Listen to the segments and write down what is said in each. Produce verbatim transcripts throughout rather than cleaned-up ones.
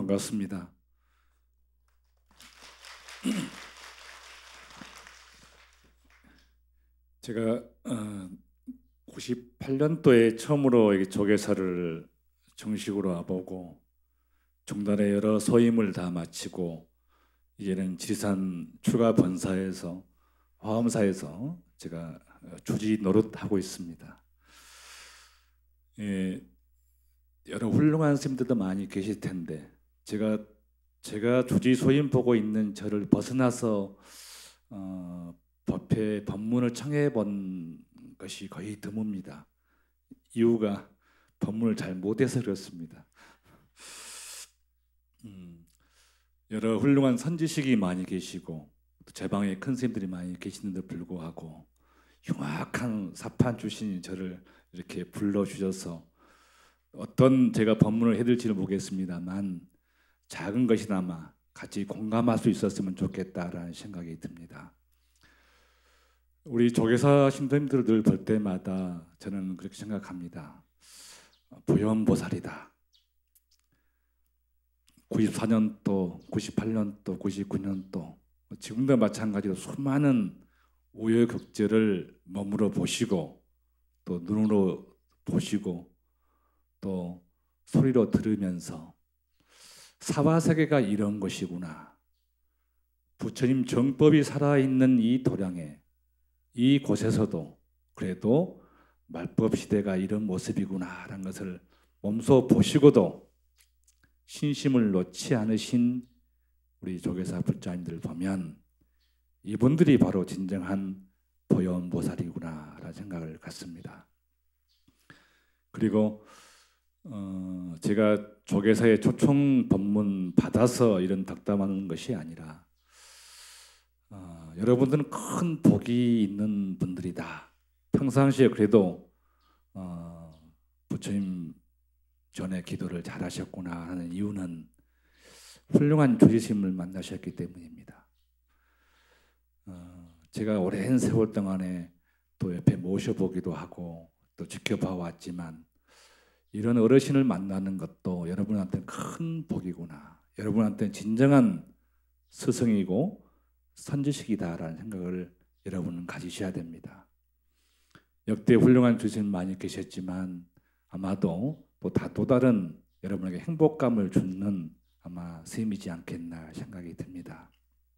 반갑습니다. 제가 어, 구십팔 년도에 처음으로 여기 조계사를 정식으로 와보고 중단에 여러 소임을 다 마치고 이제는 지리산 출가 본사에서 화엄사에서 제가 주지 노릇하고 있습니다. 예, 여러 훌륭한 스님들도 많이 계실 텐데 제가 제가 주지 소임 보고 있는 저를 벗어나서 어, 법회 법문을 청해 본 것이 거의 드뭅니다. 이유가 법문을 잘 못해서 그렇습니다. 음, 여러 훌륭한 선지식이 많이 계시고 제 방에 큰 스님들이 많이 계시는데 불구하고 흉악한 사판 출신인 저를 이렇게 불러주셔서 어떤 제가 법문을 해드릴지는 모르겠습니다만 작은 것이나마 같이 공감할 수 있었으면 좋겠다라는 생각이 듭니다. 우리 조계사 신도님들을 늘 볼 때마다 저는 그렇게 생각합니다. 부연보살이다. 구십사 년도, 구십팔 년도, 구십구 년도 지금도 마찬가지로 수많은 우여곡절을 머물러 보시고 또 눈으로 보시고 또 소리로 들으면서 사바세계가 이런 것이구나. 부처님 정법이 살아있는 이 도량에 이 곳에서도 그래도 말법 시대가 이런 모습이구나 라는 것을 몸소 보시고도 신심을 놓지 않으신 우리 조계사 불자님들 보면 이분들이 바로 진정한 보현보살이구나 라는 생각을 갖습니다. 그리고 어, 제가 조계사의 초청 법문 받아서 이런 덕담하는 것이 아니라 어, 여러분들은 큰 복이 있는 분들이다. 평상시에 그래도 어, 부처님 전에 기도를 잘하셨구나 하는 이유는 훌륭한 주지스님을 만나셨기 때문입니다. 어, 제가 오랜 세월 동안에 또 옆에 모셔보기도 하고 또 지켜봐 왔지만 이런 어르신을 만나는 것도 여러분한테는 큰 복이구나. 여러분한테는 진정한 스승이고 선지식이다라는 생각을 여러분은 가지셔야 됩니다. 역대 훌륭한 주신 많이 계셨지만 아마도 또 다 또 다른 여러분에게 행복감을 주는 아마 스님이지 않겠나 생각이 듭니다.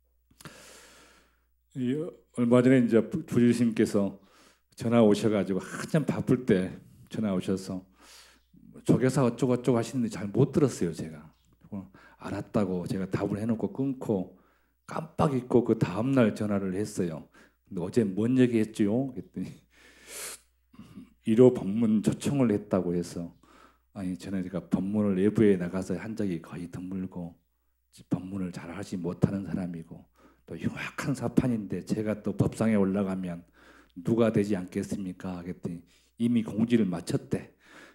이 얼마 전에 이제 부주님께서 전화 오셔가지고 한참 바쁠 때 전화 오셔서 조계사 어쩌고 어쩌고 하시는데 잘 못 들었어요. 제가 알았다고 제가 답을 해놓고 끊고 깜빡 잊고 그 다음날 전화를 했어요. 근데 어제 뭔 얘기했지요? 그랬더니 일호 법문 초청을 했다고 해서 아니 저는 제가 법문을 외부에 나가서 한 적이 거의 드물고 법문을 잘 하지 못하는 사람이고 또 흉악한 사판인데 제가 또 법상에 올라가면 누가 되지 않겠습니까? 그랬더니 이미 공지를 마쳤대.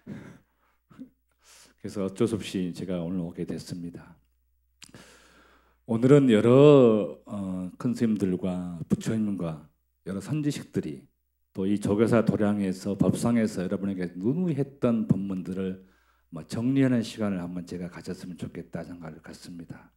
그래서 어쩔 수 없이 제가 오늘 오게 됐습니다. 오늘은 여러 어, 큰 스님들과 부처님과 여러 선지식들이 또 이 조계사 도량에서 법상에서 여러분에게 누누했던 법문들을 뭐 정리하는 시간을 한번 제가 가졌으면 좋겠다 생각을 갖습니다.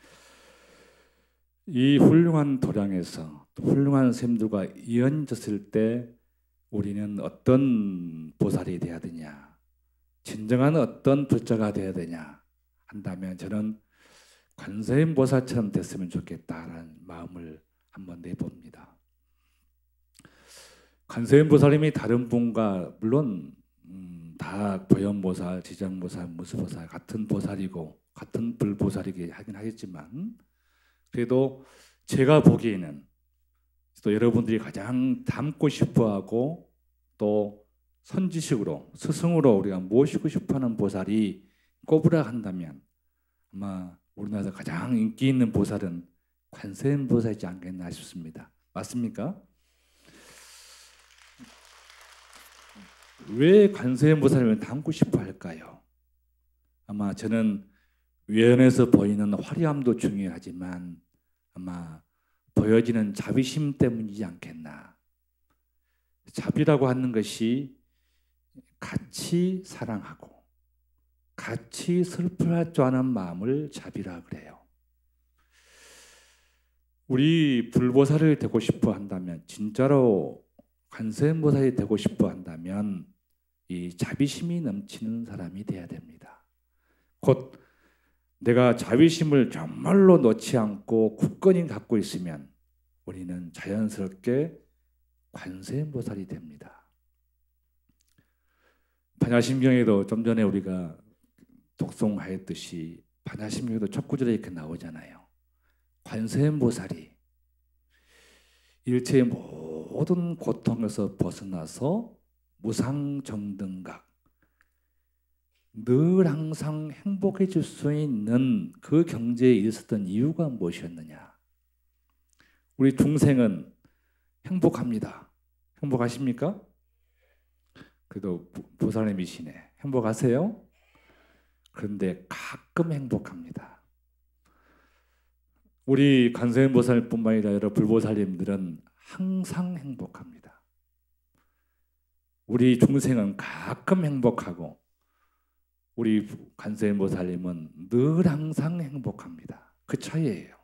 이 훌륭한 도량에서 훌륭한 스님들과 이어졌을 때 우리는 어떤 보살이 되어야 되냐, 진정한 어떤 불자가 되어야 되냐 한다면 저는 관세음 보살처럼 됐으면 좋겠다라는 마음을 한번 내봅니다. 관세음 보살님이 다른 분과 물론 음, 다 보현보살, 지장보살, 무수보살 같은 보살이고 같은 불보살이긴 하긴 하겠지만 그래도 제가 보기에는 또 여러분들이 가장 닮고 싶어하고 또 선지식으로 스승으로 우리가 모시고 싶어하는 보살이 꼽으라 한다면 아마 우리나라에서 가장 인기 있는 보살은 관세음 보살이지 않겠나 싶습니다. 맞습니까? 왜 관세음 보살을 닮고 싶어 할까요? 아마 저는 외연에서 보이는 화려함도 중요하지만 아마 보여지는 자비심 때문이지 않겠나. 자비라고 하는 것이 같이 사랑하고 같이 슬퍼할 줄 아는 마음을 자비라 그래요. 우리 불보살이 되고 싶어 한다면, 진짜로 관세음보살이 되고 싶어 한다면 이 자비심이 넘치는 사람이 돼야 됩니다. 곧 내가 자비심을 정말로 놓지 않고 굳건히 갖고 있으면 우리는 자연스럽게 관세음보살이 됩니다. 반야심경에도 좀 전에 우리가 독송하였듯이 반야심경에도 첫 구절에 이렇게 나오잖아요. 관세음보살이 일체의 모든 고통에서 벗어나서 무상정등각, 늘 항상 행복해질 수 있는 그 경지에 있었던 이유가 무엇이었느냐? 우리 중생은 행복합니다. 행복하십니까? 그래도 보살님이시네. 행복하세요? 그런데 가끔 행복합니다. 우리 관세음보살뿐만 아니라 여러 불보살님들은 항상 행복합니다. 우리 중생은 가끔 행복하고 우리 관세음보살님은 늘 항상 행복합니다. 그 차이예요.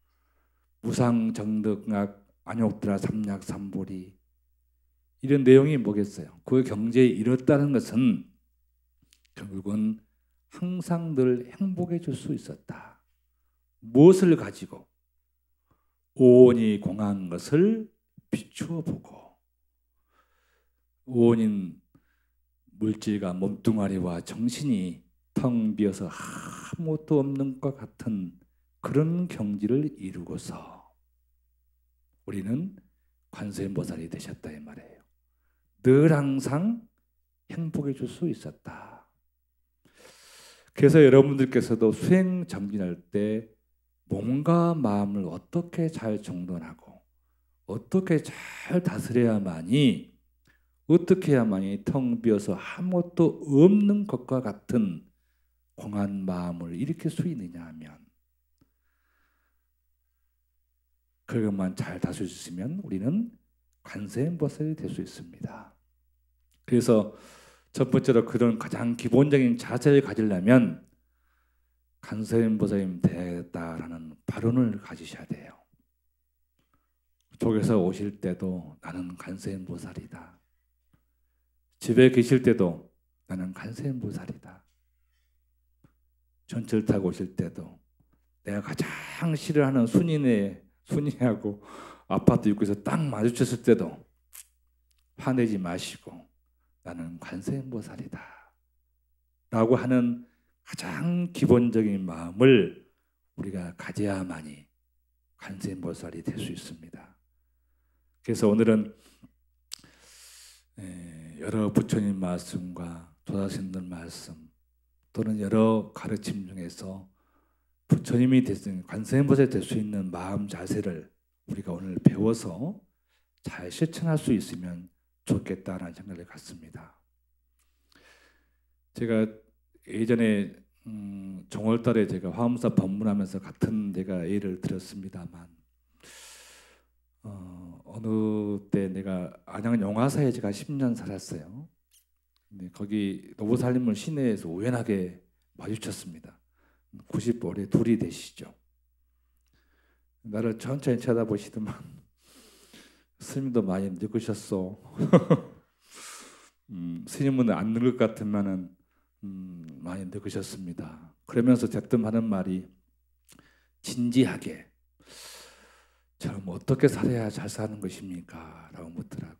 무상정등각, 안욕드라 삼약삼보리 이런 내용이 뭐겠어요? 그 경지에 이뤘다는 것은 결국은 항상 늘 행복해질 수 있었다. 무엇을 가지고? 오온이 공한 것을 비추어 보고, 오온인 물질과 몸뚱아리와 정신이 텅 비어서 아무것도 없는 것 같은 그런 경지를 이루고서 우리는 관세음보살이 되셨다 이 말이에요. 늘 항상 행복해질 수 있었다. 그래서 여러분들께서도 수행 정진할 때 몸과 마음을 어떻게 잘 정돈하고 어떻게 잘 다스려야만이, 어떻게 해야만이 텅 비어서 아무것도 없는 것과 같은 공한 마음을 일으킬 수 있느냐 하면, 그것만 잘 다스릴 수 있으면 우리는 관세음보살이 될 수 있습니다. 그래서 첫 번째로 그런 가장 기본적인 자세를 가지려면 관세음보살님 되겠다라는 발언을 가지셔야 돼요. 쪽에서 오실 때도 나는 관세음보살이다. 집에 계실 때도 나는 관세음보살이다. 전철 타고 오실 때도 내가 가장 싫어하는 순인의 순이하고 아파트 입구에서 딱 마주쳤을 때도 화내지 마시고 나는 관세음보살이다 라고 하는 가장 기본적인 마음을 우리가 가져야만이 관세음보살이 될 수 있습니다. 그래서 오늘은 여러 부처님 말씀과 조사스님들 말씀 또는 여러 가르침 중에서 부처님이 됐으니 관세음보살이 될 수 있는 마음 자세를 우리가 오늘 배워서 잘 실천할 수 있으면 좋겠다라는 생각을 갖습니다. 제가 예전에 음, 정월달에 제가 화엄사 법문하면서 같은 데가 예를 들었습니다만, 어, 어느 때 내가 안양 용화사에 제가 십 년 살았어요. 근데 거기 노보살님을 시내에서 우연하게 마주쳤습니다. 구십 올에 둘이 되시죠. 나를 천천히 쳐다보시더만 스님도 많이 늙으셨어. 음, 스님은 안 늙을 것 같으면은 음, 많이 늙으셨습니다. 그러면서 대뜸 하는 말이 진지하게 저는 어떻게 살아야 잘 사는 것입니까? 라고 묻더라고.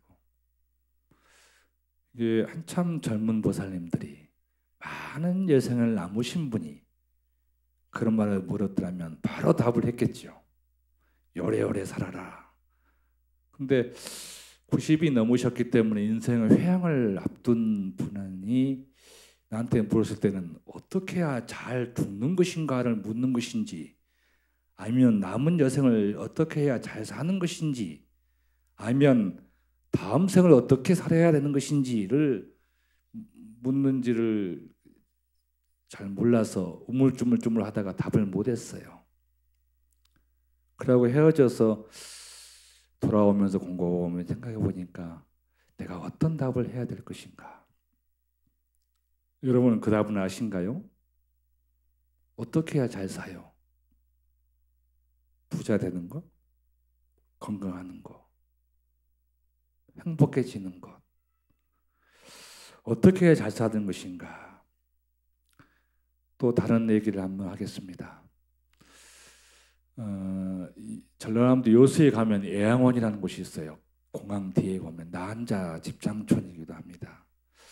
이게 한참 젊은 보살님들이 많은 여생을 남으신 분이 그런 말을 물었더라면 바로 답을 했겠죠. 오래오래 살아라. 근데 구십이 넘으셨기 때문에 인생의 회항을 앞둔 분이 나한테 물었을 때는 어떻게 해야 잘 죽는 것인가를 묻는 것인지, 아니면 남은 여생을 어떻게 해야 잘 사는 것인지, 아니면 다음 생을 어떻게 살아야 되는 것인지를 묻는지를 잘 몰라서 우물쭈물쭈물 하다가 답을 못했어요. 그러고 헤어져서 돌아오면서 곰곰이 생각해 보면서 생각해 보니까 내가 어떤 답을 해야 될 것인가. 여러분은 그 답은 아신가요? 어떻게 해야 잘 사요? 부자 되는 것, 건강하는 것, 행복해지는 것. 어떻게 해야 잘 사는 것인가? 또 다른 얘기를 한번 하겠습니다. 어, 전라남도 여수에 가면 애양원이라는 곳이 있어요. 공항 뒤에 보면 나한자 집장촌이기도 합니다.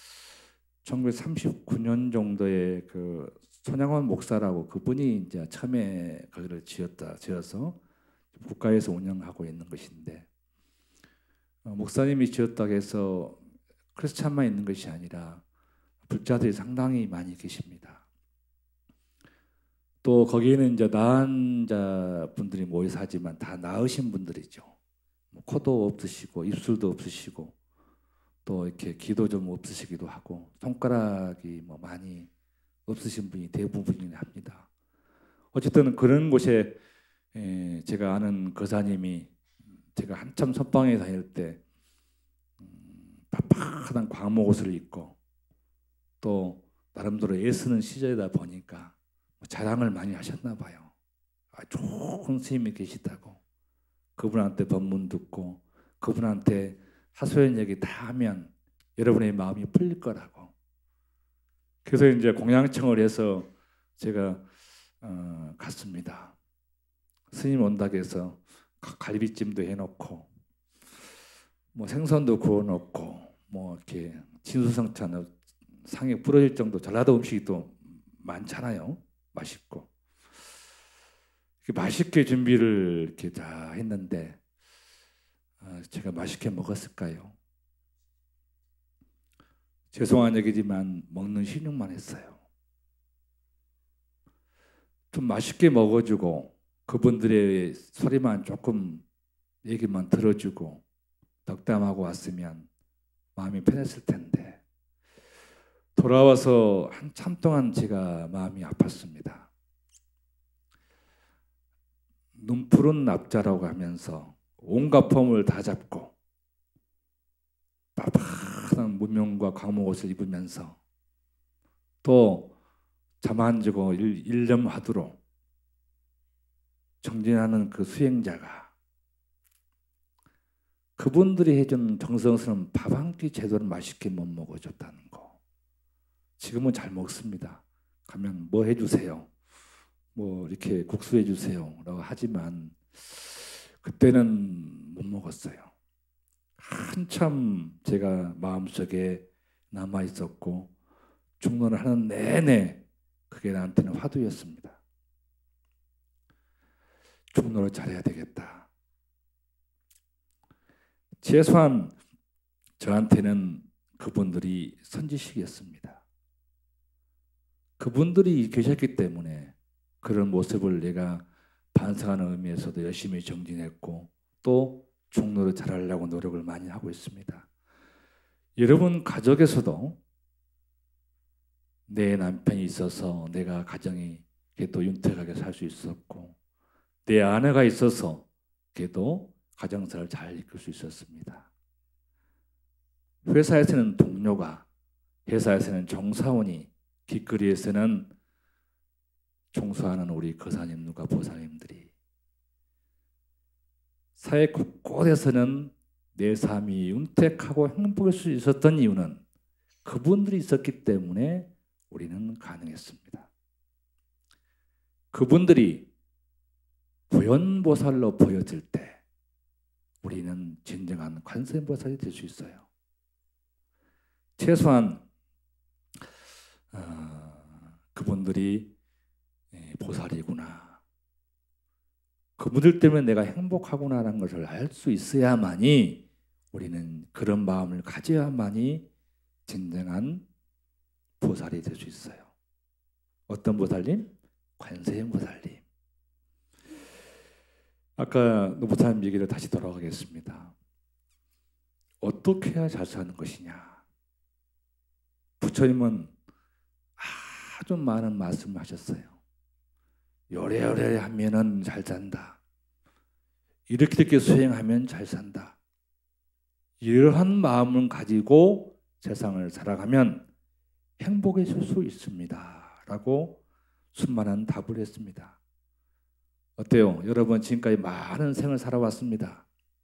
천구백삼십구 년 정도에 그 손양원 목사라고 그분이 이제 처음에 거기를 지었다 지어서 국가에서 운영하고 있는 것인데, 어, 목사님이 지었다고 해서 크리스찬만 있는 것이 아니라 불자들이 상당히 많이 계십니다. 또 거기에는 이제 나은 자 분들이 모여 사지만 다 나으신 분들이죠. 뭐 코도 없으시고 입술도 없으시고 또 이렇게 귀도 좀 없으시기도 하고 손가락이 뭐 많이 없으신 분이 대부분이긴 합니다. 어쨌든 그런 곳에 에 제가 아는 거사님이 제가 한참 선방에 다닐 때 음, 팍팍한 광목 옷을 입고 또 나름대로 애쓰는 시절이다 보니까 자랑을 많이 하셨나 봐요. 아, 좋은 스님이 계시다고. 그분한테 법문 듣고 그분한테 하소연 얘기 다 하면 여러분의 마음이 풀릴 거라고. 그래서 이제 공양청을 해서 제가 어, 갔습니다. 스님 온다고 해서 갈비찜도 해놓고 뭐 생선도 구워놓고 뭐 이렇게 진수성찬 상에 부러질 정도 전라도 음식이 또 많잖아요. 맛있고 맛있게 준비를 이렇게 다 했는데 어, 제가 맛있게 먹었을까요? 죄송한 얘기지만 먹는 신용만 했어요. 좀 맛있게 먹어주고 그분들의 소리만 조금 얘기만 들어주고 덕담하고 왔으면 마음이 편했을 텐데 돌아와서 한참 동안 제가 마음이 아팠습니다. 눈푸른 납자라고 하면서 온갖 폼을 다 잡고 빡빡한 무명과 광목 옷을 입으면서 또 잠 안 자고 일념하도록 정진하는 그 수행자가 그분들이 해준 정성스러운 밥 한 끼 제대로 맛있게 못 먹어줬다는 거. 지금은 잘 먹습니다. 가면 뭐 해주세요. 뭐 이렇게 국수 해주세요 라고 하지만 그때는 못 먹었어요. 한참 제가 마음속에 남아있었고 중론을 하는 내내 그게 나한테는 화두였습니다. 중론을 잘해야 되겠다. 최소한 저한테는 그분들이 선지식이었습니다. 그분들이 계셨기 때문에 그런 모습을 내가 반성하는 의미에서도 열심히 정진했고 또 중로를 잘하려고 노력을 많이 하고 있습니다. 여러분 가족에서도 내 남편이 있어서 내가 가정이 그래도 윤택하게 살 수 있었고 내 아내가 있어서 그래도 가정사를 잘 이끌 수 있었습니다. 회사에서는 동료가, 회사에서는 종사원이, 길거리에서는 종사하는 우리 거사님들과 보살님들이 사회 곳곳에서는 내 삶이 윤택하고 행복할 수 있었던 이유는 그분들이 있었기 때문에 우리는 가능했습니다. 그분들이 부연보살로 보여질 때 우리는 진정한 관세음보살이 될 수 있어요. 최소한 어, 그분들이 보살이구나. 그분들 때문에 내가 행복하구나라는 것을 알 수 있어야만이 우리는 그런 마음을 가져야만이 진정한 보살이 될 수 있어요. 어떤 보살님? 관세음 보살님. 아까 노보살님 얘기를 다시 돌아가겠습니다. 어떻게 해야 잘 사는 것이냐. 부처님은 아주 많은 말씀을 하셨어요. 요래요래 하면은 잘 산다. 이렇게 이렇게 수행하면 잘 산다. 이러한 마음을 가지고 세상을 살아가면 행복해질 수 있습니다. 라고 수많은 답을 했습니다. 어때요? 여러분 지금까지 많은 생을 살아왔습니다.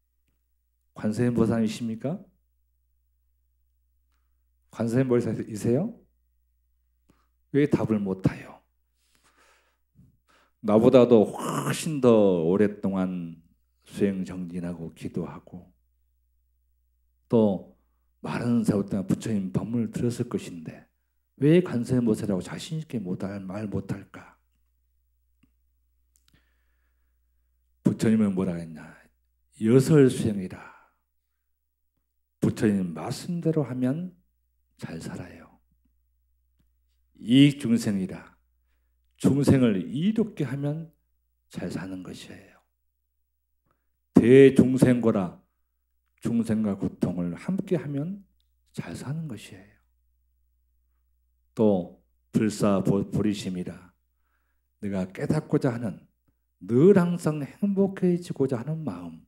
관세음보살이십니까? 관세음보살이세요? 왜 답을 못해요? 나보다도 훨씬 더 오랫동안 수행 정진하고 기도하고 또 많은 세월 동안 부처님 법문을 들었을 것인데 왜 관세음보살이라고 자신 있게 못할, 말 못할까? 부처님은 뭐라 했냐? 여설수행이라. 부처님 말씀대로 하면 잘 살아요. 이익중생이라. 중생을 이롭게 하면 잘 사는 것이에요. 대중생고라. 중생과 고통을 함께 하면 잘 사는 것이에요. 또 불사보리심이라. 내가 깨닫고자 하는, 늘 항상 행복해지고자 하는 마음,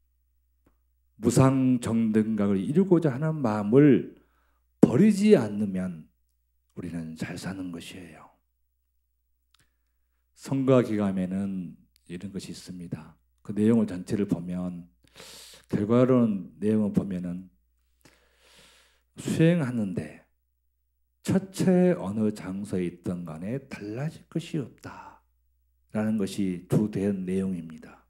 무상정등각을 이루고자 하는 마음을 버리지 않으면 우리는 잘 사는 것이에요. 성가기감에는 이런 것이 있습니다. 그 내용을 전체를 보면 결과로는 내용을 보면은 수행하는데 처처에 어느 장소에 있던 간에 달라질 것이 없다 라는 것이 주된 내용입니다.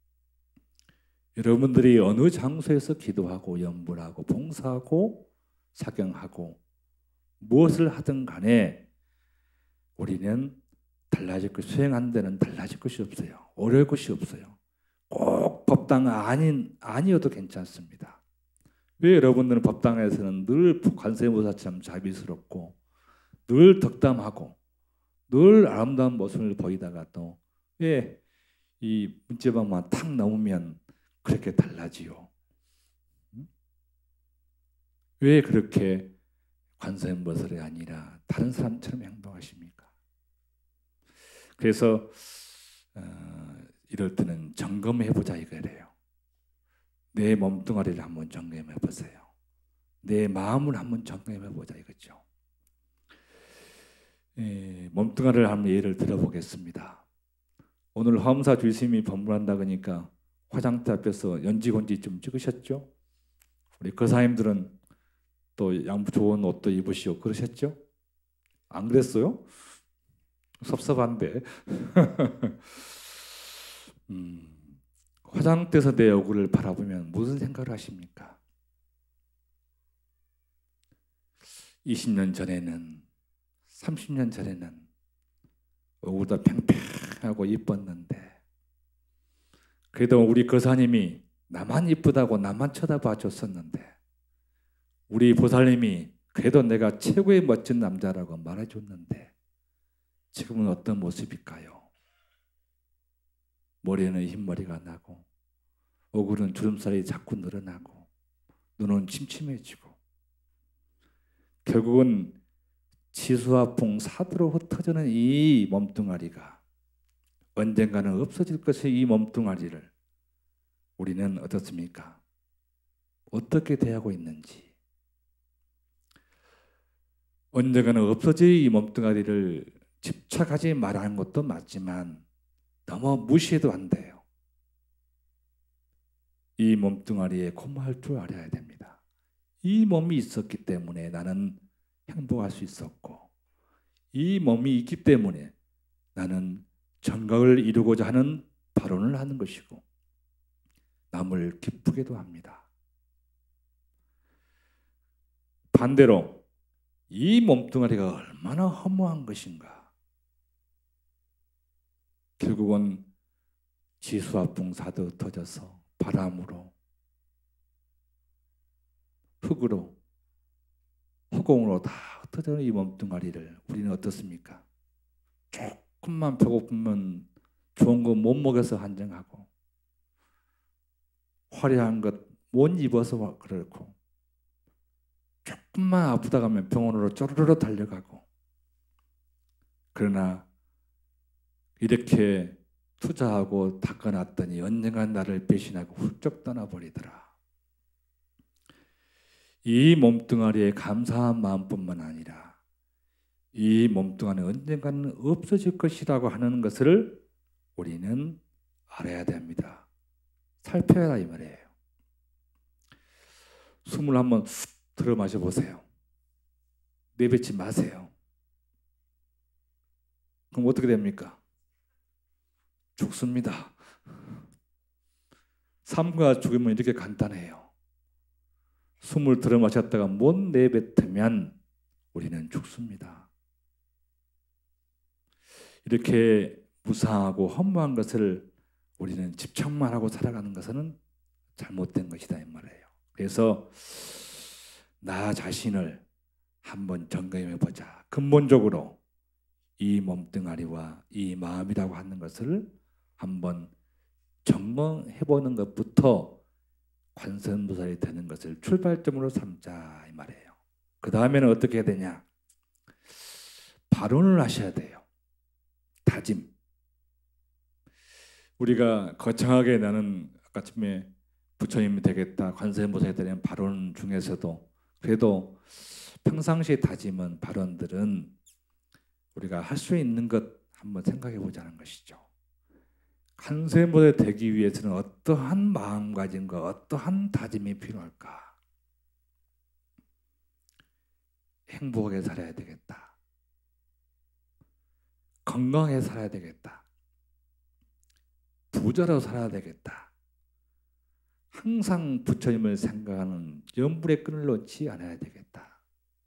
여러분들이 어느 장소에서 기도하고 연불하고 봉사하고 사경하고 무엇을 하든 간에 우리는 달라질 것, 수행하는 데는 달라질 것이 없어요. 어려울 것이 없어요. 꼭 법당 아닌, 아니어도 괜찮습니다. 왜 여러분들은 법당에서는 늘 관세음보살처럼 자비스럽고 늘 덕담하고 늘 아름다운 모습을 보이다가 또 왜 이 문제방만 탁 넘으면 그렇게 달라지요? 왜 그렇게 관세음보살이 아니라 다른 사람처럼 행동하십니까? 그래서 어, 이럴 때는 점검해보자 이거래요. 내 몸뚱아리를 한번 점검해보세요. 내 마음을 한번 점검해보자 이거죠. 예, 몸뚱아리를 한번 예를 들어보겠습니다. 오늘 화엄사 주심이 법문한다 그러니까 화장대 앞에서 연지곤지 좀 찍으셨죠? 우리 거사님들은 또 양 좋은 옷도 입으시고 그러셨죠? 안 그랬어요? 섭섭한데. 음, 화장대에서 내 얼굴을 바라보면 무슨 생각을 하십니까? 이십 년 전에는, 삼십 년 전에는 얼굴도 팽팽하고 이뻤는데 그래도 우리 거사님이 나만 이쁘다고 나만 쳐다봐 줬었는데 우리 보살님이 그래도 내가 최고의 멋진 남자라고 말해줬는데 지금은 어떤 모습일까요? 머리에는 흰머리가 나고 얼굴은 주름살이 자꾸 늘어나고 눈은 침침해지고 결국은 지수화풍 사두로 흩어지는 이 몸뚱아리가 언젠가는 없어질 것의 이 몸뚱아리를 우리는 어떻습니까? 어떻게 대하고 있는지 언젠가는 없어질 이 몸뚱아리를 집착하지 말라는 것도 맞지만 너무 무시해도 안 돼요. 이 몸뚱아리에 고마울 줄 알아야 됩니다. 이 몸이 있었기 때문에 나는 행복할 수 있었고 이 몸이 있기 때문에 나는 정각을 이루고자 하는 발언을 하는 것이고 남을 기쁘게도 합니다. 반대로 이 몸뚱아리가 얼마나 허무한 것인가. 결국은 지수화풍 사도 흩어져서 바람으로 흙으로 허공으로 다 흩어지는 이 몸뚱아리를 우리는 어떻습니까? 조금만 배고프면 좋은 거 못 먹여서 한정하고 화려한 것 못 입어서 그렇고 조금만 아프다 가면 병원으로 쪼르르 달려가고 그러나 이렇게 투자하고 닦아놨더니 언젠간 나를 배신하고 훌쩍 떠나버리더라. 이 몸뚱아리에 감사한 마음뿐만 아니라 이 몸뚱아리는 언젠가는 없어질 것이라고 하는 것을 우리는 알아야 됩니다. 살펴야 이 말이에요. 숨을 한번 들어 마셔 보세요. 내뱉지 마세요. 그럼 어떻게 됩니까? 죽습니다. 삶과 죽음은 이렇게 간단해요. 숨을 들어 마셨다가 못 내뱉으면 우리는 죽습니다. 이렇게 무상하고 허무한 것을 우리는 집착만 하고 살아가는 것은 잘못된 것이다 이 말이에요. 그래서 나 자신을 한번 점검해 보자. 근본적으로 이 몸뚱아리와 이 마음이라고 하는 것을 한번 점검해 보는 것부터 관세음보살이 되는 것을 출발점으로 삼자 이 말이에요. 그 다음에는 어떻게 해야 되냐? 발언을 하셔야 돼요. 다짐. 우리가 거창하게 나는 아까쯤에 부처님이 되겠다, 관세음보살이 되는 발언 중에서도 그래도 평상시 다짐은 발언들은 우리가 할 수 있는 것 한번 생각해 보자는 것이죠. 관세음보살이 되기 위해서는 어떠한 마음가짐과 어떠한 다짐이 필요할까? 행복하게 살아야 되겠다. 건강하게 살아야 되겠다. 부자로 살아야 되겠다. 항상 부처님을 생각하는 염불의 끈을 놓지 않아야 되겠다.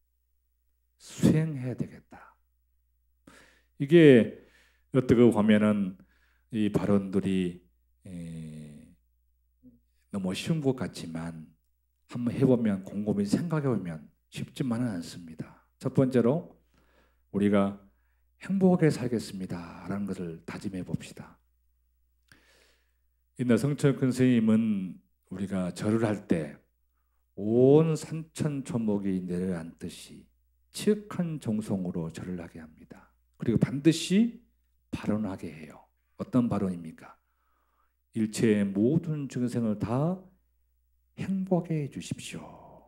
수행해야 되겠다. 이게 어떻게 보면은 이 발언들이 너무 쉬운 것 같지만 한번 해보면 곰곰이 생각해보면 쉽지만은 않습니다. 첫 번째로 우리가 행복하게 살겠습니다 라는 것을 다짐해 봅시다. 이날 성철 큰 스님은 우리가 절을 할 때 온 산천초목이 내려앉듯이 치역한 정성으로 절을 하게 합니다. 그리고 반드시 발언하게 해요. 어떤 발언입니까? 일체의 모든 중생을 다 행복하게 해 주십시오.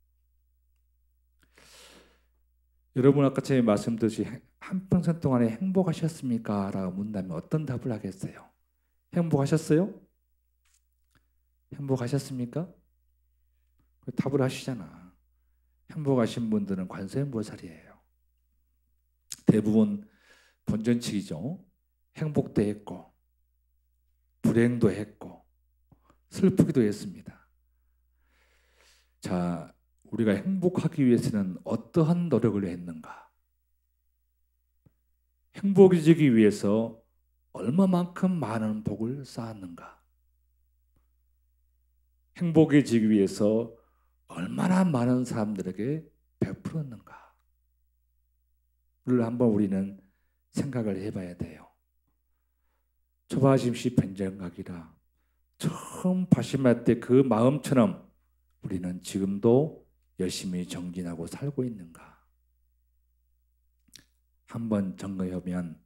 여러분 아까 제가 말씀드렸듯이 한평생 동안에 행복하셨습니까? 라고 묻는다면 어떤 답을 하겠어요? 행복하셨어요? 행복하셨습니까? 답을 하시잖아. 행복하신 분들은 관세음보살이에요. 대부분 본전치기죠. 행복도 했고 불행도 했고 슬프기도 했습니다. 자, 우리가 행복하기 위해서는 어떠한 노력을 했는가? 행복해지기 위해서 얼마만큼 많은 복을 쌓았는가? 행복해지기 위해서 얼마나 많은 사람들에게 베풀었는가를 한번 우리는 생각을 해봐야 돼요. 초바심시 변정각이라 처음 발심할 때 그 마음처럼 우리는 지금도 열심히 정진하고 살고 있는가? 한번 점검해보면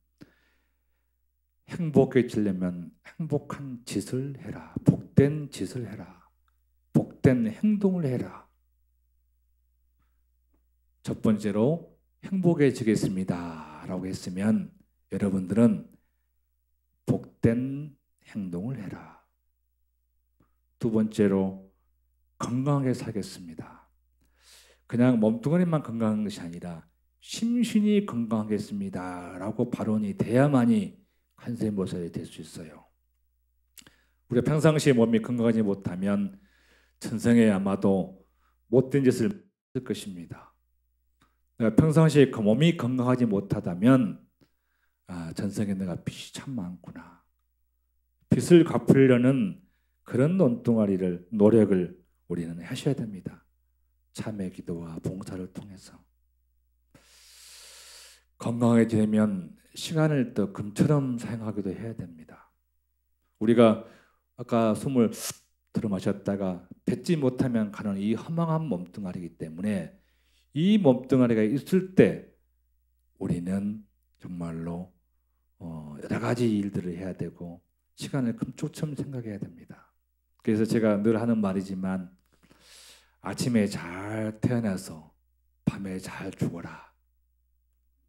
행복해지려면 행복한 짓을 해라. 복된 짓을 해라. 복된 행동을 해라. 첫 번째로 행복해지겠습니다 라고 했으면 여러분들은 복된 행동을 해라. 두 번째로 건강하게 살겠습니다. 그냥 몸뚱아리만 건강한 것이 아니라 심신이 건강하겠습니다 라고 발언이 돼야만이 관세음보살이 될 수 있어요. 우리가 평상시에 몸이 건강하지 못하면 전생에 아마도 못된 짓을 할 것입니다. 내가 평상시에 몸이 건강하지 못하다면 아, 전생에 내가 빚이 참 많구나. 빚을 갚으려는 그런 논동아리를 노력을 우리는 하셔야 됩니다. 참회 기도와 봉사를 통해서. 건강하게 지내면 시간을 더 금처럼 사용하기도 해야 됩니다. 우리가 아까 숨을 들어 마셨다가 뱉지 못하면 가는 이 허망한 몸뚱아리이기 때문에 이 몸뚱아리가 있을 때 우리는 정말로 어 여러 가지 일들을 해야 되고 시간을 금쪽처럼 생각해야 됩니다. 그래서 제가 늘 하는 말이지만 아침에 잘 태어나서 밤에 잘 죽어라.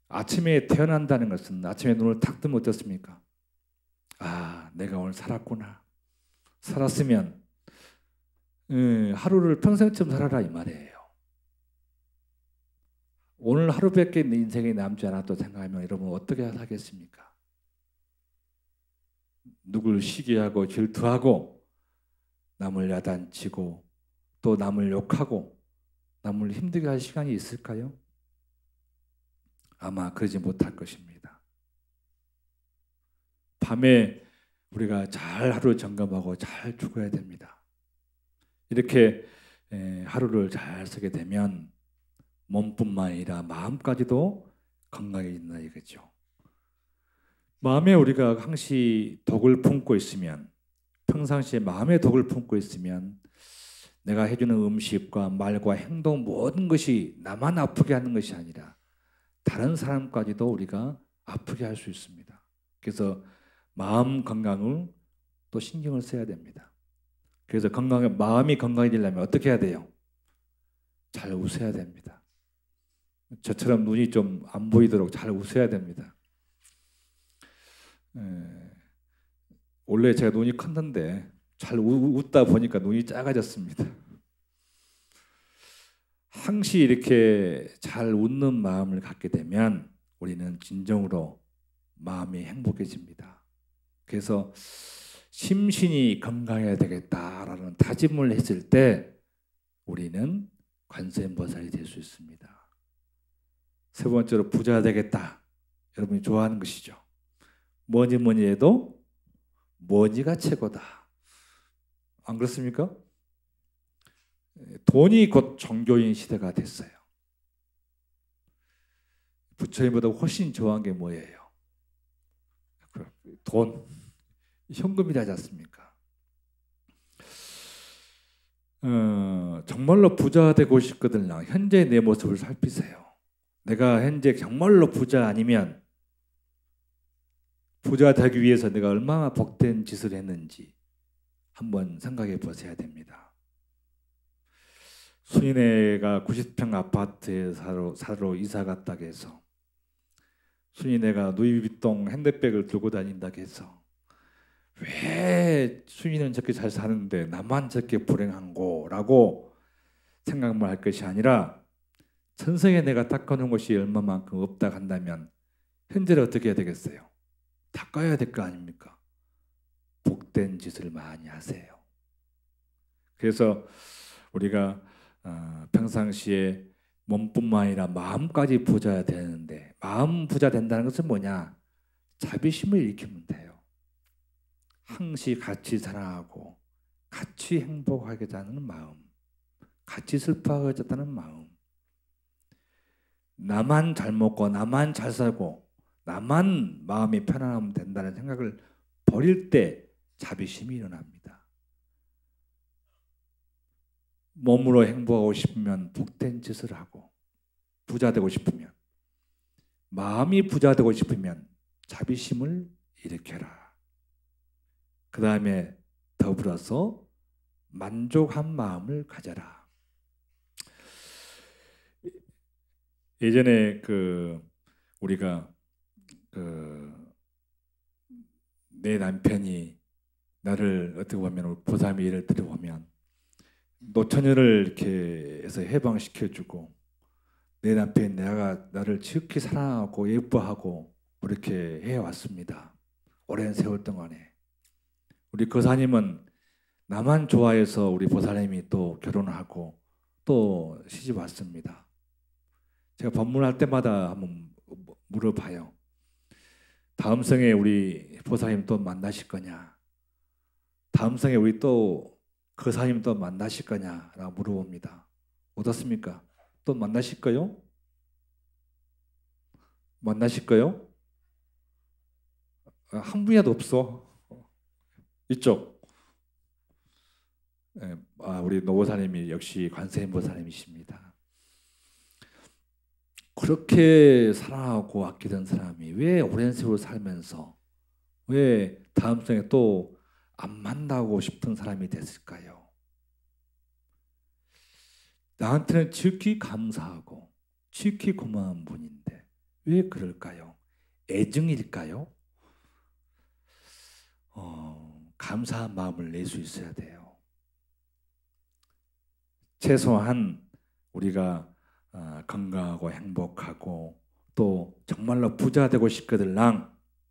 아침에 태어난다는 것은 아침에 눈을 탁 뜨면 어떻습니까? 아, 내가 오늘 살았구나. 살았으면 음, 하루를 평생처럼 살아라 이 말이에요. 오늘 하루밖에 내 인생에 남지 않았다고 생각하면 여러분 어떻게 하겠습니까? 누굴 시기하고 질투하고 남을 야단치고 또 남을 욕하고 남을 힘들게 할 시간이 있을까요? 아마 그러지 못할 것입니다. 밤에 우리가 잘 하루 점검하고 잘 죽어야 됩니다. 이렇게 하루를 잘 쓰게 되면 몸뿐만 아니라 마음까지도 건강해진다 이거죠. 마음에 우리가 항시 독을 품고 있으면, 평상시에 마음에 독을 품고 있으면 내가 해주는 음식과 말과 행동 모든 것이 나만 아프게 하는 것이 아니라 다른 사람까지도 우리가 아프게 할 수 있습니다. 그래서 마음 건강을 또 신경을 써야 됩니다. 그래서 건강해, 마음이 건강해지려면 어떻게 해야 돼요? 잘 웃어야 됩니다. 저처럼 눈이 좀 안 보이도록 잘 웃어야 됩니다. 에, 원래 제가 눈이 컸는데 잘 우, 웃다 보니까 눈이 작아졌습니다. 항시 이렇게 잘 웃는 마음을 갖게 되면 우리는 진정으로 마음이 행복해집니다. 그래서 심신이 건강해야 되겠다라는 다짐을 했을 때 우리는 관세음보살이 될 수 있습니다. 세 번째로 부자 되겠다. 여러분이 좋아하는 것이죠. 뭐니 뭐니 해도 뭐니가 최고다. 안 그렇습니까? 돈이 곧 종교인 시대가 됐어요. 부처님보다 훨씬 좋아하는 게 뭐예요? 돈, 현금이라지 않습니까? 어, 정말로 부자 되고 싶거든요. 현재 내 모습을 살피세요. 내가 현재 정말로 부자 아니면 부자 되기 위해서 내가 얼마나 복된 짓을 했는지 한번 생각해 보셔야 됩니다. 순이네가 구십 평 아파트에 사러, 사러 이사 갔다고 해서 순이네가 누이비통 핸드백을 들고 다닌다고 해서 왜 순이는 저렇게 잘 사는데 나만 저렇게 불행한고 라고 생각만 할 것이 아니라 천성에 내가 닦아놓은 것이 얼마만큼 없다 한다면 현재를 어떻게 해야 되겠어요? 닦아야 될 거 아닙니까? 복된 짓을 많이 하세요. 그래서 우리가 어, 평상시에 몸뿐만 아니라 마음까지 부자야 되는데 마음 부자 된다는 것은 뭐냐? 자비심을 일으키면 돼요. 항시 같이 사랑하고 같이 행복하겠다는 마음, 같이 슬퍼하겠다는 마음, 나만 잘 먹고 나만 잘 살고 나만 마음이 편안하면 된다는 생각을 버릴 때 자비심이 일어납니다. 몸으로 행복하고 싶으면 복된 짓을 하고 부자 되고 싶으면 마음이 부자 되고 싶으면 자비심을 일으켜라. 그 다음에 더불어서 만족한 마음을 가져라. 예전에 그 우리가 그 내 남편이 나를 어떻게 보면 보살미 예를 들어보면 노처녀를 이렇게 해서 해방시켜주고 내 남편이 내가 나를 지극히 사랑하고 예뻐하고 그렇게 해왔습니다. 오랜 세월 동안에. 우리 거사님은 나만 좋아해서 우리 보살님이 또 결혼하고 또 시집 왔습니다. 제가 법문할 때마다 한번 물어봐요. 다음 생에 우리 보살님 또 만나실 거냐? 다음 생에 우리 또 거사님 또 만나실 거냐라고 물어봅니다. 어떻습니까? 또 만나실 거요? 만나실 거요? 한 분야도 없어. 이쪽. 네, 아, 우리 노보사님이 역시 관세음보살님이십니다. 그렇게 사랑하고 아끼던 사람이 왜 오랜 세월 살면서 왜 다음 생에 또 안 만나고 싶은 사람이 됐을까요? 나한테는 지극히 감사하고 지극히 고마운 분인데 왜 그럴까요? 애증일까요? 어, 감사한 마음을 낼 수 있어야 돼요. 최소한 우리가 어, 건강하고 행복하고 또 정말로 부자 되고 싶거들랑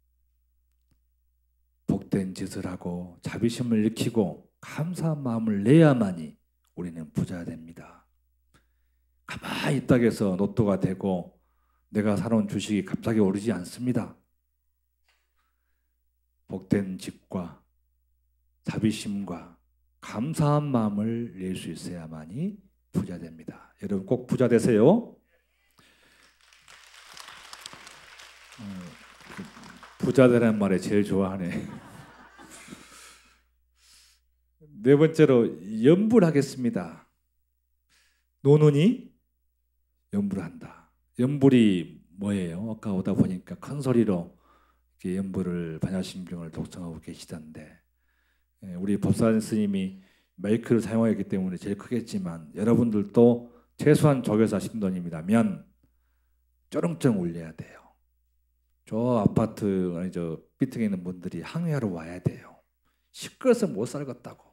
복된 짓을 하고 자비심을 익히고 감사한 마음을 내야만이 우리는 부자가 됩니다. 가만히 있다고 해서 로또가 되고 내가 사놓은 주식이 갑자기 오르지 않습니다. 복된 짓과 자비심과 감사한 마음을 낼 수 있어야만이 부자 됩니다. 여러분 꼭 부자 되세요. 부자 되라는 말에 제일 좋아하네. 네 번째로 염불 하겠습니다. 노는이 염불 한다. 염불이 뭐예요? 아까 오다 보니까 큰 소리로 이렇게 염불을 반야심경을 독송하고 계시던데, 우리 법사 스님이 마이크를 사용하기 때문에 제일 크겠지만 여러분들도 최소한 조교사 신도님이라면 쩌렁쩌렁 울려야 돼요. 저 아파트 아니 저 삐뚤게 있는 분들이 항해하러 와야 돼요. 시끄러워서 못 살겠다고.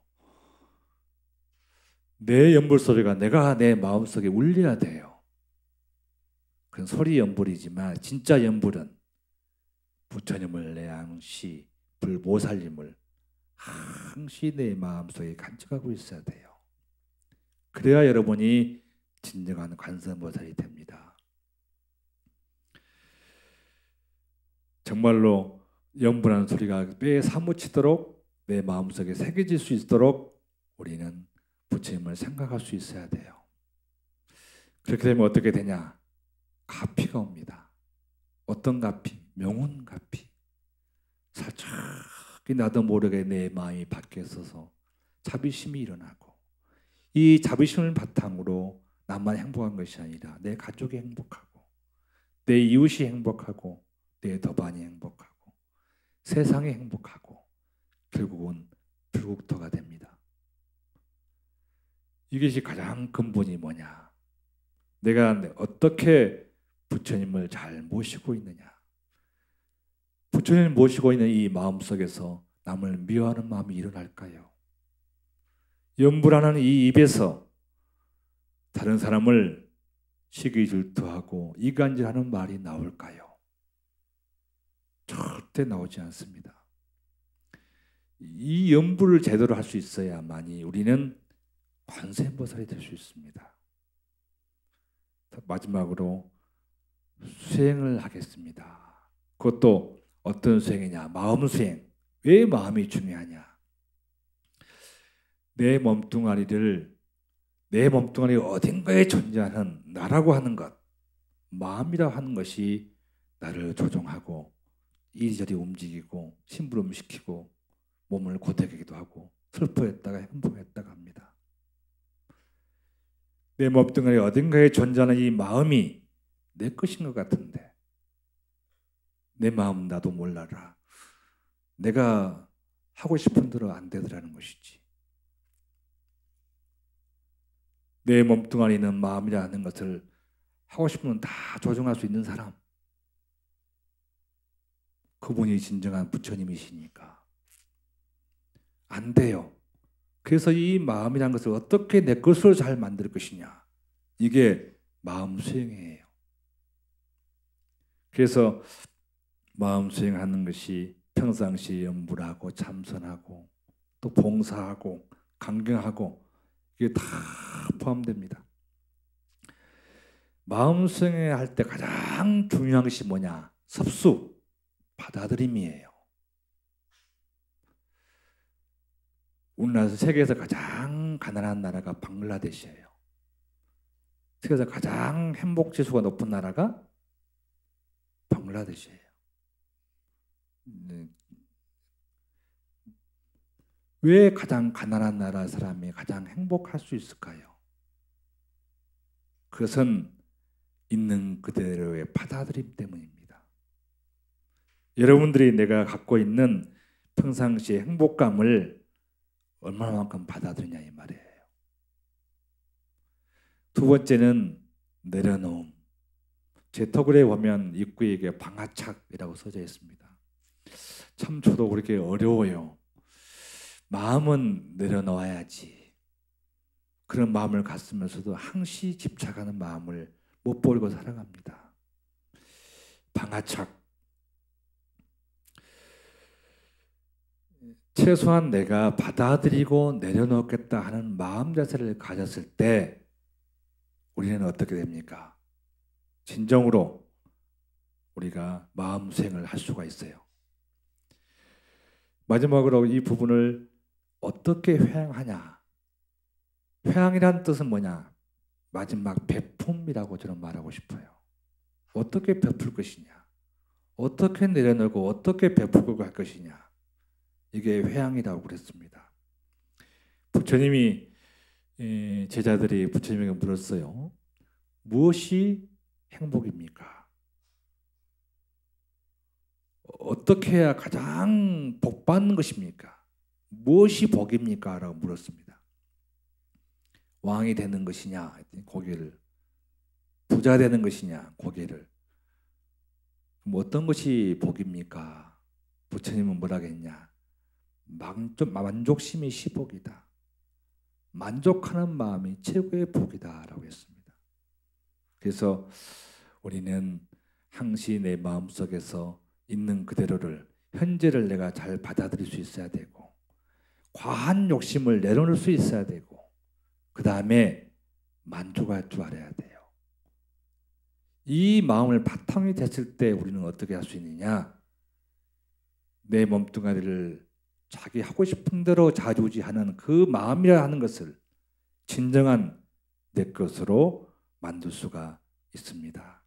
내 연불 소리가 내가 내 마음속에 울려야 돼요. 그건 소리 연불이지만 진짜 연불은 부처님을 내 항시 불보살님을 항시 내 마음속에 간직하고 있어야 돼요. 그래야 여러분이 진정한 관세음보살이 됩니다. 정말로 염불하는 소리가 뼈에 사무치도록 내 마음속에 새겨질 수 있도록 우리는 부처님을 생각할 수 있어야 돼요. 그렇게 되면 어떻게 되냐? 가피가 옵니다. 어떤 가피? 명운 가피. 살짝 나도 모르게 내 마음이 바뀌어 있어서 자비심이 일어나고, 이 자비심을 바탕으로 나만 행복한 것이 아니라 내 가족이 행복하고 내 이웃이 행복하고 내 도반이 행복하고 세상이 행복하고 결국은 불국토가 됩니다. 이것이 가장 근본이 뭐냐? 내가 어떻게 부처님을 잘 모시고 있느냐? 부처님을 모시고 있는 이 마음속에서 남을 미워하는 마음이 일어날까요? 염불하는 이 입에서 다른 사람을 시기 질투하고 이간질하는 말이 나올까요? 절대 나오지 않습니다. 이 염불을 제대로 할 수 있어야만이 우리는 관세음보살이 될 수 있습니다. 마지막으로 수행을 하겠습니다. 그것도 어떤 수행이냐? 마음 수행. 왜 마음이 중요하냐? 내 몸뚱아리를 내 몸뚱아리 어딘가에 존재하는 나라고 하는 것, 마음이라 하는 것이 나를 조종하고 이리저리 움직이고 심부름시키고 몸을 고되기도 하고 슬퍼했다가 행복했다가 합니다. 내 몸뚱아리 어딘가에 존재하는 이 마음이 내 것인 것 같은데 내 마음 나도 몰라라. 내가 하고 싶은 대로 안 되더라는 것이지. 내 몸뚱아리는 마음이라는 것을 하고 싶으면 다 조종할 수 있는 사람, 그분이 진정한 부처님이시니까 안 돼요. 그래서 이 마음이라는 것을 어떻게 내 것으로 잘 만들 것이냐, 이게 마음 수행이에요. 그래서 마음 수행하는 것이 평상시에 염불하고 참선하고 또 봉사하고 강경하고 이게 다 포함됩니다. 마음 수행할 때 가장 중요한 것이 뭐냐? 섭수, 받아들임이에요. 우리나라에서 세계에서 가장 가난한 나라가 방글라데시예요. 세계에서 가장 행복 지수가 높은 나라가 방글라데시예요. 네. 왜 가장 가난한 나라 사람이 가장 행복할 수 있을까요? 그것은 있는 그대로의 받아들임 때문입니다. 여러분들이 내가 갖고 있는 평상시의 행복감을 얼마만큼 받아들이냐 이 말이에요. 두 번째는 내려놓음. 제 터글에 보면 입구에 이게 방아착이라고 써져 있습니다. 참 저도 그렇게 어려워요. 마음은 내려놓아야지. 그런 마음을 갖으면서도 항시 집착하는 마음을 못 버리고 살아갑니다. 방아착. 최소한 내가 받아들이고 내려놓겠다 하는 마음 자세를 가졌을 때 우리는 어떻게 됩니까? 진정으로 우리가 마음 수행을 할 수가 있어요. 마지막으로 이 부분을 어떻게 회항하냐? 회항이란 뜻은 뭐냐? 마지막 베품이라고 저는 말하고 싶어요. 어떻게 베풀 것이냐? 어떻게 내려놓고 어떻게 베풀고 할 것이냐? 이게 회항이라고 그랬습니다. 부처님이 제자들이 부처님에게 물었어요. 무엇이 행복입니까? 어떻게 해야 가장 복받는 것입니까? 무엇이 복입니까? 라고 물었습니다. 왕이 되는 것이냐? 고개를. 부자 되는 것이냐? 고개를. 그럼 어떤 것이 복입니까? 부처님은 뭐라 했냐? 만족심이 시복이다. 만족하는 마음이 최고의 복이다 라고 했습니다. 그래서 우리는 항시 내 마음속에서 있는 그대로를, 현재를 내가 잘 받아들일 수 있어야 되고, 과한 욕심을 내려놓을 수 있어야 되고, 그 다음에 만족할 줄 알아야 돼요. 이 마음을 바탕이 됐을 때 우리는 어떻게 할 수 있느냐? 내 몸뚱아리를 자기 하고 싶은 대로 좌지우지하는 그 마음이라 하는 것을 진정한 내 것으로 만들 수가 있습니다.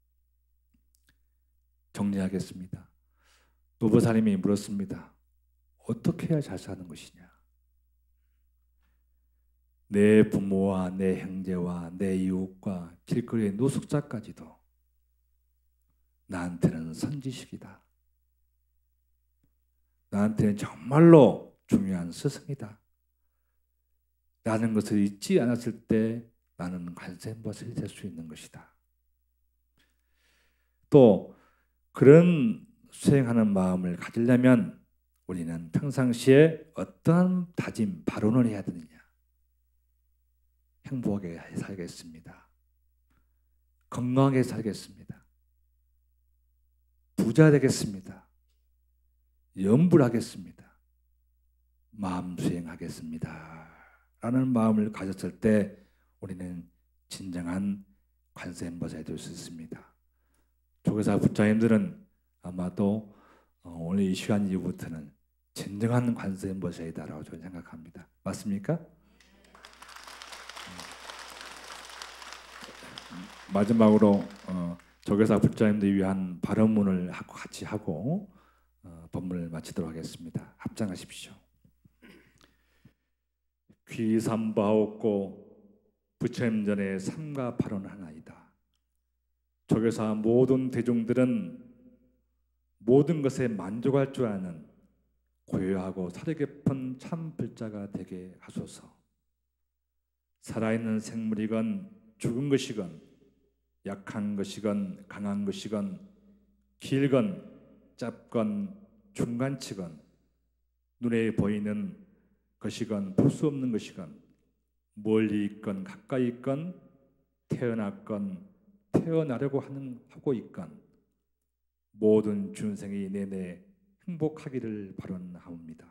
정리하겠습니다. 노보사님이 물었습니다. 어떻게 해야 잘 사는 것이냐? 내 부모와 내 형제와 내 이웃과 길거리의 노숙자까지도 나한테는 선지식이다. 나한테는 정말로 중요한 스승이다. 라는 것을 잊지 않았을 때 나는 관세음보살이 될 수 있는 것이다. 또 그런 수행하는 마음을 가지려면 우리는 평상시에 어떠한 다짐, 발언을 해야 되느냐? 행복하게 살겠습니다. 건강하게 살겠습니다. 부자 되겠습니다. 염불하겠습니다. 마음 수행하겠습니다. 라는 마음을 가졌을 때 우리는 진정한 관세음보살이 될 수 있습니다. 조교사 부처님들은 아마도 오늘 이 시간 이후부터는 진정한 관세음보살이다라고 저는 생각합니다. 맞습니까? 마지막으로 어, 조교사 부처님들 위한 발언문을 하고 같이 하고 어, 법문을 마치도록 하겠습니다. 합장하십시오. 귀삼바옵고 부처님 전에 삼가 발언하나이다. 조교사 모든 대중들은 모든 것에 만족할 줄 아는 고요하고 사려 깊은 참 불자가 되게 하소서. 살아있는 생물이건 죽은 것이건 약한 것이건 강한 것이건 길건 짧건 중간치건 눈에 보이는 것이건 볼 수 없는 것이건 멀리 있건 가까이 있건 태어났건 태어나려고 하는, 하고 있건 모든 중생이 내내 행복하기를 바라옵니다.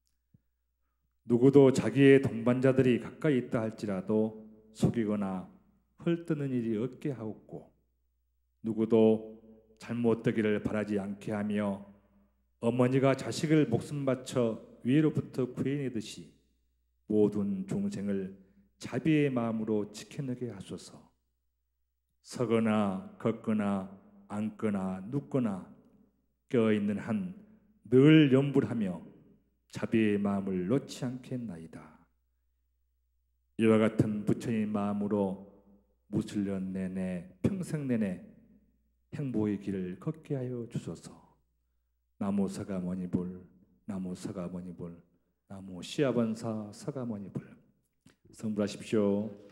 누구도 자기의 동반자들이 가까이 있다 할지라도 속이거나 헐뜯는 일이 없게 하옵고 누구도 잘못되기를 바라지 않게 하며 어머니가 자식을 목숨 바쳐 위로부터 구해내듯이 모든 중생을 자비의 마음으로 지켜내게 하소서. 서거나 걷거나 앉거나 눕거나 깨어있는 한 늘 염불하며 자비의 마음을 놓지 않겠나이다. 이와 같은 부처님 마음으로 무술년 내내 평생 내내 행복의 길을 걷게 하여 주소서. 나무 서가모니불, 나무 서가모니불, 나무 시아번사 서가모니불. 성불하십시오.